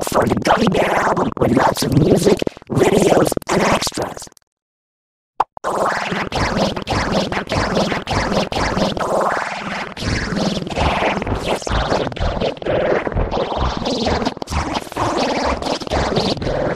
for the Gummy Bear album with lots of music, videos, and